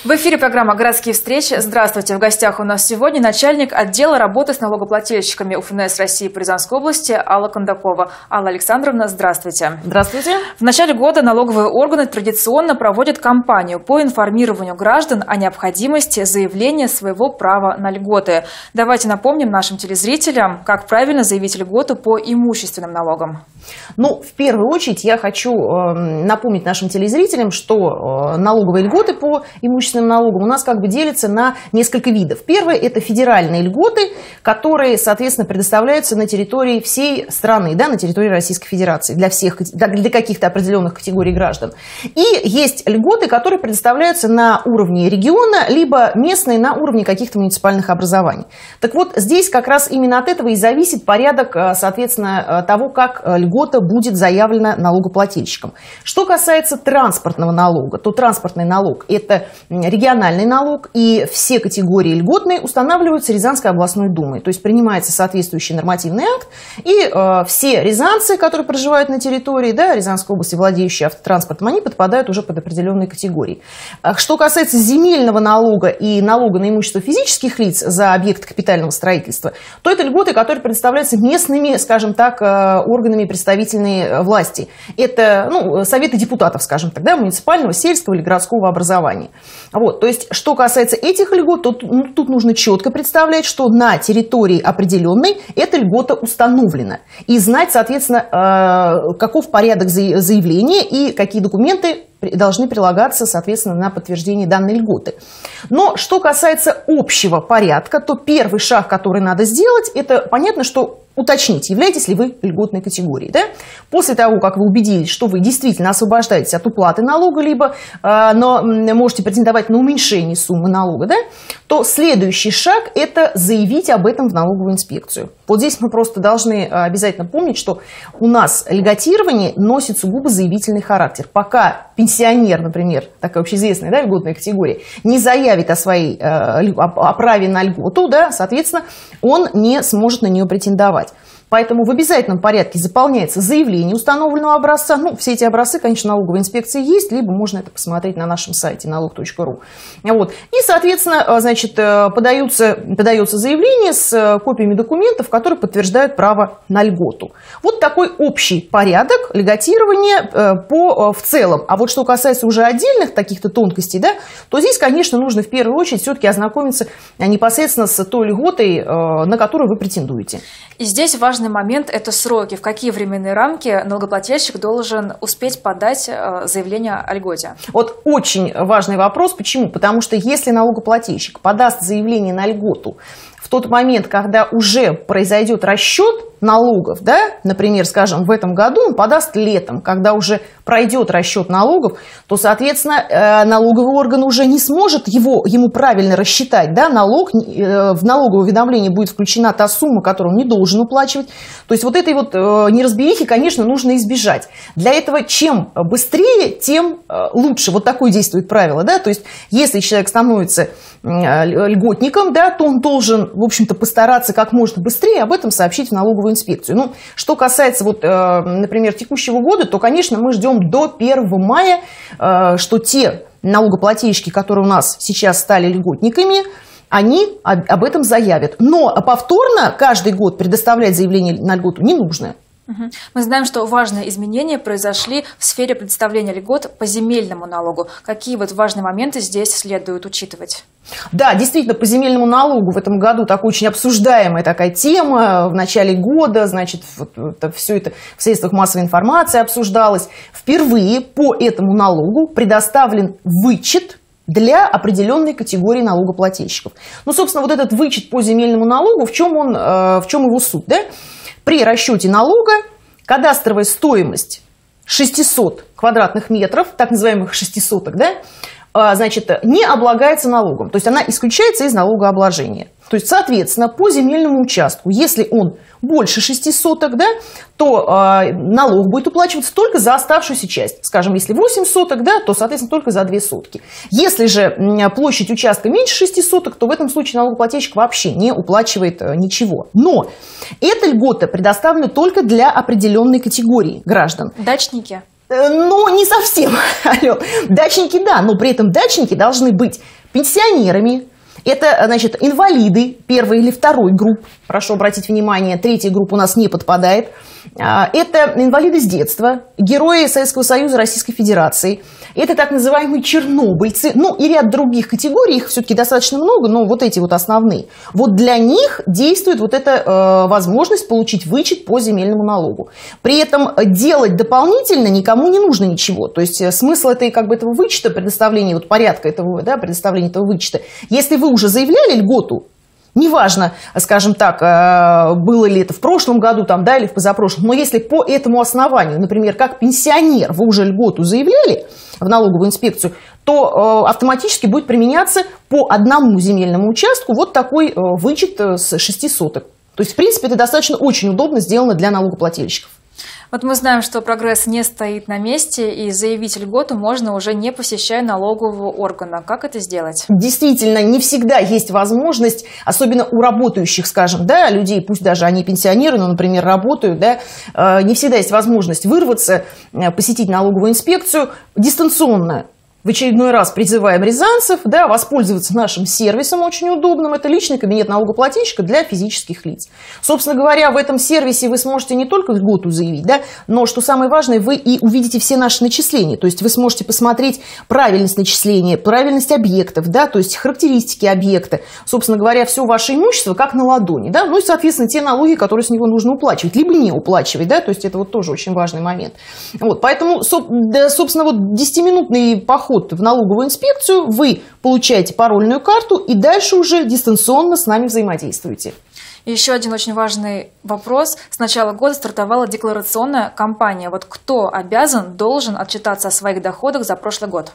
В эфире программа «Городские встречи». Здравствуйте. В гостях у нас сегодня начальник отдела работы с налогоплательщиками УФНС России по Рязанской области Алла Кондакова. Алла Александровна, здравствуйте. Здравствуйте. В начале года налоговые органы традиционно проводят кампанию по информированию граждан о необходимости заявления своего права на льготы. Давайте напомним нашим телезрителям, как правильно заявить льготу по имущественным налогам. Ну, в первую очередь я хочу напомнить нашим телезрителям, что налоговые льготы по имущественным налогам у нас как бы делятся на несколько видов. Первое – это федеральные льготы, которые, соответственно, предоставляются на территории всей страны, да, на территории Российской Федерации, для каких-то определенных категорий граждан. И есть льготы, которые предоставляются на уровне региона, либо местные на уровне каких-то муниципальных образований. Так вот, здесь как раз именно от этого и зависит порядок, соответственно, того, как льгота будет заявлена налогоплательщикам. Что касается транспортного налога, то транспортный налог – это региональный налог, и все категории льготные устанавливаются Рязанской областной думой. То есть принимается соответствующий нормативный акт, и все рязанцы, которые проживают на территории, да, Рязанской области, владеющие автотранспортом, они подпадают уже под определенные категории. Что касается земельного налога и налога на имущество физических лиц за объекты капитального строительства, то это льготы, которые предоставляются местными, скажем так, органами представительной власти. Это советы депутатов, скажем так, да, муниципального, сельского или городского образования. Вот, то есть, что касается этих льгот, то тут нужно четко представлять, что на территории определенной эта льгота установлена. И знать, соответственно, каков порядок заявления и какие документы должны прилагаться, соответственно, на подтверждение данной льготы. Но что касается общего порядка, то первый шаг, который надо сделать, это понятно, что уточнить, являетесь ли вы льготной категорией. Да? После того, как вы убедились, что вы действительно освобождаетесь от уплаты налога, либо но можете претендовать на уменьшение суммы налога, да, то следующий шаг – это заявить об этом в налоговую инспекцию. Вот здесь мы просто должны обязательно помнить, что у нас льготирование носит сугубо заявительный характер. Пока пенсионер, например, такая общеизвестная, да, льготная категория, не заявит о праве на льготу, да, соответственно, он не сможет на нее претендовать. Поэтому в обязательном порядке заполняется заявление установленного образца. Все эти образцы, конечно, налоговой инспекции есть, либо можно это посмотреть на нашем сайте налог.ру. Вот. И, соответственно, значит, подается заявление с копиями документов, которые подтверждают право на льготу. Вот такой общий порядок льготирования в целом. А вот что касается уже отдельных таких-то тонкостей, да, то здесь, конечно, нужно в первую очередь все-таки ознакомиться непосредственно с той льготой, на которую вы претендуете. И здесь важный момент – это сроки. В какие временные рамки налогоплательщик должен успеть подать заявление о льготе? Вот очень важный вопрос. Почему? Потому что если налогоплательщик подаст заявление на льготу в тот момент, когда уже произойдет расчет налогов, да, например, скажем, в этом году он подаст летом, когда уже пройдет расчет налогов, то, соответственно, налоговый орган уже не сможет ему правильно рассчитать, да, налог, в налоговое уведомление будет включена та сумма, которую он не должен уплачивать. То есть вот этой вот неразберихи, конечно, нужно избежать. Для этого чем быстрее, тем лучше. Вот такое действует правило, да, то есть если человек становится льготником, да, то он должен, в общем-то, постараться как можно быстрее об этом сообщить в налоговую инспекцию. Что касается, например, текущего года, то, конечно, мы ждем до 1 мая, что те налогоплательщики, которые у нас сейчас стали льготниками, они об этом заявят. Но повторно каждый год предоставлять заявление на льготу не нужно. Мы знаем, что важные изменения произошли в сфере предоставления льгот по земельному налогу. Какие важные моменты здесь следует учитывать? Да, действительно, по земельному налогу в этом году такая очень обсуждаемая такая тема. В начале года, значит, все это в средствах массовой информации обсуждалось. Впервые по этому налогу предоставлен вычет для определенной категории налогоплательщиков. Собственно, вот этот вычет по земельному налогу, в чем его суть, да? При расчете налога кадастровая стоимость 600 квадратных метров, так называемых шестисоток, да, значит, не облагается налогом. То есть она исключается из налогообложения. То есть, соответственно, по земельному участку, если он больше 6 соток, да, то налог будет уплачиваться только за оставшуюся часть. Скажем, если 8 соток, да, то, соответственно, только за 2 сотки. Если же площадь участка меньше 6 соток, то в этом случае налогоплательщик вообще не уплачивает ничего. Но эта льгота предоставлена только для определенной категории граждан. Дачники? Ну, не совсем, Алён. Дачники, да, но при этом дачники должны быть пенсионерами, это, значит, инвалиды первой или второй групп, прошу обратить внимание, третья группа у нас не подпадает. Это инвалиды с детства, герои Советского Союза, Российской Федерации. Это так называемые чернобыльцы, ну и ряд других категорий, их все-таки достаточно много, но вот эти вот основные. Вот для них действует вот эта возможность получить вычет по земельному налогу. При этом делать дополнительно никому не нужно ничего. То есть смысл этой, как бы, этого вычета, предоставления вот порядка этого, да, предоставления этого вычета, если вы уже заявляли льготу, неважно, скажем так, было ли это в прошлом году там, да, или в позапрошлом, но если по этому основанию, например, как пенсионер, вы уже льготу заявляли в налоговую инспекцию, то автоматически будет применяться по одному земельному участку вот такой вычет с 6 соток. То есть, в принципе, это достаточно очень удобно сделано для налогоплательщиков. Вот мы знаем, что прогресс не стоит на месте, и заявить льготу можно уже не посещая налогового органа. Как это сделать? Действительно, не всегда есть возможность, особенно у работающих, скажем, да, людей, пусть даже они пенсионеры, но, например, работают, да, не всегда есть возможность вырваться, посетить налоговую инспекцию дистанционно. В очередной раз призываем рязанцев, да, воспользоваться нашим сервисом очень удобным. Это личный кабинет налогоплательщика для физических лиц. Собственно говоря, в этом сервисе вы сможете не только льготу заявить, да, но, что самое важное, вы и увидите все наши начисления. То есть вы сможете посмотреть правильность начисления, правильность объектов, да, то есть характеристики объекта. Собственно говоря, все ваше имущество как на ладони. Да, ну и, соответственно, те налоги, которые с него нужно уплачивать, либо не уплачивать. Да, то есть это вот тоже очень важный момент. Вот, поэтому, собственно, вот 10-минутный поход в налоговую инспекцию, вы получаете парольную карту и дальше уже дистанционно с нами взаимодействуете. Еще один очень важный вопрос. С начала года стартовала декларационная кампания. Вот кто обязан, должен отчитаться о своих доходах за прошлый год?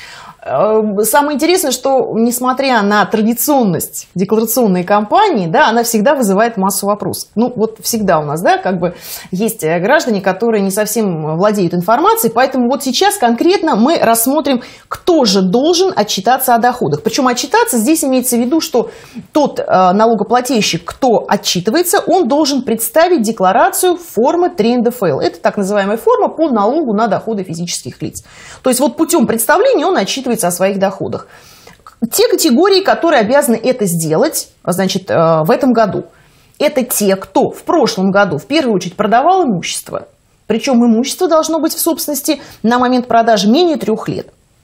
Самое интересное, что несмотря на традиционность декларационной кампании, да, она всегда вызывает массу вопросов. Ну, вот всегда у нас, да, как бы есть граждане, которые не совсем владеют информацией, поэтому вот сейчас конкретно мы рассмотрим, кто же должен отчитаться о доходах. Причем отчитаться здесь имеется в виду, что тот налогоплательщик, кто отчитывается, он должен представить декларацию формы 3 НДФЛ. Это так называемая форма по налогу на доходы физических лиц. То есть вот путем представления он отчитывается о своих доходах. Те категории, которые обязаны это сделать, значит, в этом году, это те, кто в прошлом году в первую очередь продавал имущество. Причем имущество должно быть в собственности на момент продажи менее 3 лет.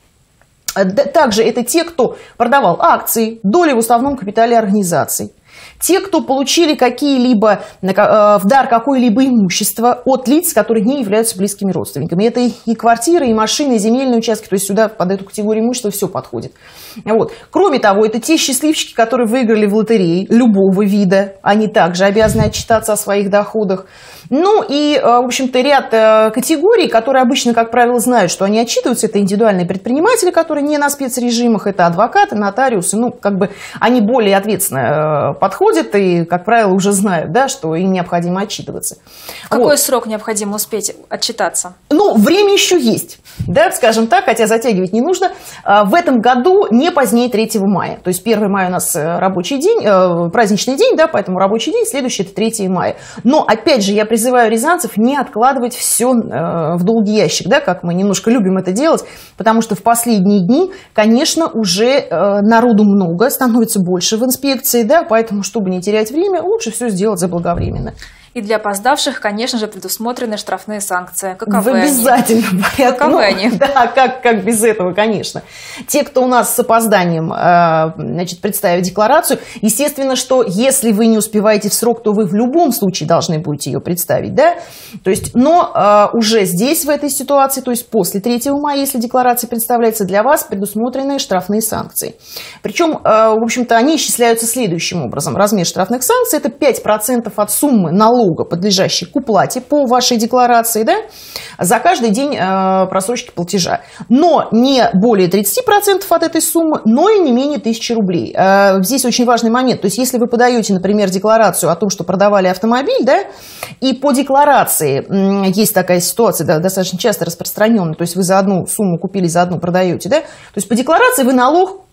Также это те, кто продавал акции, доли в уставном капитале организаций. Те, кто получили какие-либо в дар какое-либо имущество от лиц, которые не являются близкими родственниками. Это и квартиры, и машины, и земельные участки. То есть сюда под эту категорию имущества все подходит. Вот. Кроме того, это те счастливчики, которые выиграли в лотерее любого вида. Они также обязаны отчитаться о своих доходах. Ну и, в общем-то, ряд категорий, которые обычно, как правило, знают, что они отчитываются. Это индивидуальные предприниматели, которые не на спецрежимах, это адвокаты, нотариусы. Ну, как бы они более ответственно подходят и, как правило, уже знают, да, что им необходимо отчитываться. В какой срок необходимо успеть отчитаться? Ну, время еще есть, да, скажем так, хотя затягивать не нужно. В этом году не позднее 3 мая. То есть 1 мая у нас рабочий день, праздничный день, да, поэтому рабочий день, следующий это 3 мая. Но, опять же, я призываю рязанцев не откладывать все в долгий ящик, да, как мы немножко любим это делать, потому что в последние дни, конечно, уже народу много, становится больше в инспекции, да, поэтому, чтобы не терять время, лучше все сделать заблаговременно. И для опоздавших, конечно же, предусмотрены штрафные санкции. Каковы в обязательном порядке. Каковы они? Да, как без этого, конечно. Те, кто у нас с опозданием, значит, представят декларацию, естественно, что если вы не успеваете в срок, то вы в любом случае должны будете ее представить, да? То есть, но уже здесь, в этой ситуации, то есть после 3 мая, если декларация представляется, для вас предусмотрены штрафные санкции. Причем, в общем-то, они исчисляются следующим образом. Размер штрафных санкций – это 5% от суммы налога, подлежащий к уплате по вашей декларации, да, за каждый день просрочки платежа. Но не более 30% от этой суммы, но и не менее 1000 рублей. Здесь очень важный момент. То есть, если вы подаете, например, декларацию о том, что продавали автомобиль, да, и по декларации есть такая ситуация, да, достаточно часто распространенная, то есть вы за одну сумму купили, за одну продаете, да, то есть по декларации вы налог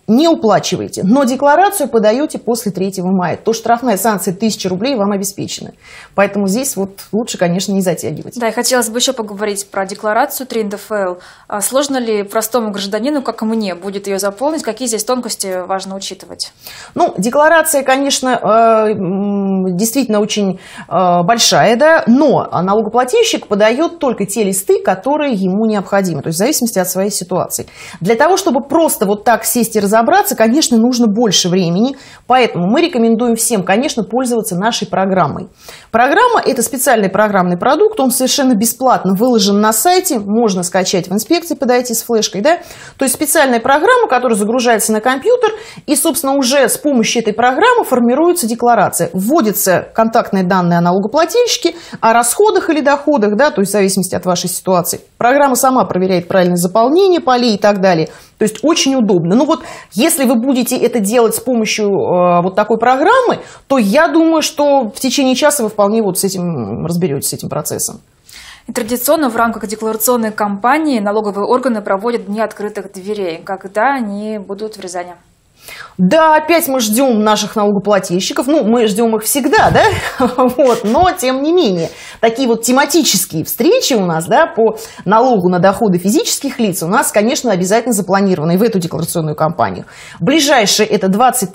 не уплачиваете, но декларацию подаете после 3 мая, то штрафная санкция 1000 рублей вам обеспечена. Поэтому здесь вот лучше, конечно, не затягивать. Да, и хотелось бы еще поговорить про декларацию 3 НДФЛ. Сложно ли простому гражданину, как и мне, будет ее заполнить? Какие здесь тонкости важно учитывать? Ну, декларация, конечно, действительно очень большая, да, но налогоплательщик подает только те листы, которые ему необходимы, то есть в зависимости от своей ситуации. Для того, чтобы просто вот так сесть и разобраться, конечно, нужно больше времени, поэтому мы рекомендуем всем, конечно, пользоваться нашей программой. Программа – это специальный программный продукт, он совершенно бесплатно выложен на сайте, можно скачать в инспекции, подойти с флешкой, да, то есть специальная программа, которая загружается на компьютер, и, собственно, уже с помощью этой программы формируется декларация, вводятся контактные данные о налогоплательщике, о расходах или доходах, да, то есть в зависимости от вашей ситуации. Программа сама проверяет правильное заполнение полей и так далее. То есть очень удобно. Ну вот, если вы будете это делать с помощью вот такой программы, то я думаю, что в течение часа вы вполне вот с этим разберетесь, с этим процессом. И традиционно в рамках декларационной кампании налоговые органы проводят дни открытых дверей. Когда они будут в Рязани? Да, опять мы ждем наших налогоплательщиков, ну, мы ждем их всегда, да, вот, но тем не менее, такие вот тематические встречи у нас, да, по налогу на доходы физических лиц у нас, конечно, обязательно запланированы в эту декларационную кампанию. Ближайшие это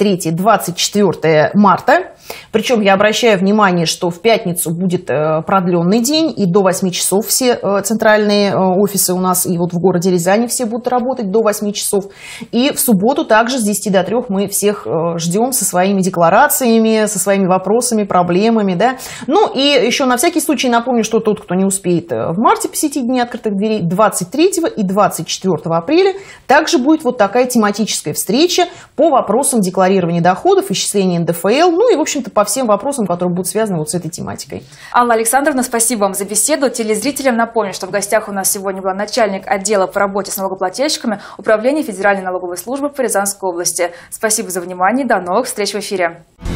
23-24 марта, причем я обращаю внимание, что в пятницу будет продленный день, и до 8 часов все центральные офисы у нас, и вот в городе Рязани все будут работать до 8 часов, и в субботу также с 10 до 3 мы всех ждем со своими декларациями, со своими вопросами, проблемами, да. Ну и еще на всякий случай напомню, что тот, кто не успеет в марте посетить Дни открытых дверей, 23 и 24 апреля также будет вот такая тематическая встреча по вопросам декларирования доходов, исчисления НДФЛ, ну и, в общем-то, по всем вопросам, которые будут связаны вот с этой тематикой. Алла Александровна, спасибо вам за беседу. Телезрителям напомню, что в гостях у нас сегодня была начальник отдела по работе с налогоплательщиками Управления Федеральной налоговой службы по Рязанской области. Спасибо за внимание. До новых встреч в эфире.